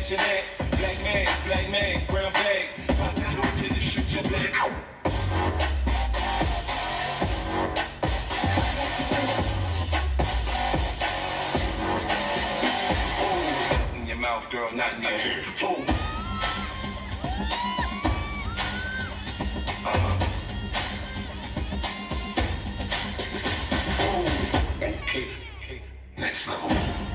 Black man, brown bag, pop that hood till it shoot your leg. Oh, in your mouth, girl, not in your ear. Oh. Oh, okay, next level.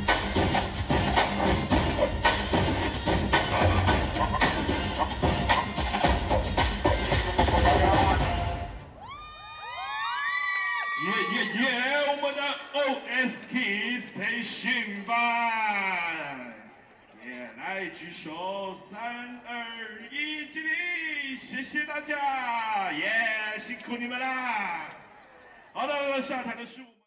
Yeah， 我们的 Os Kids 培训班，来举手，3、2、1，敬礼，谢谢大家，辛苦你们啦。好的，下台的是。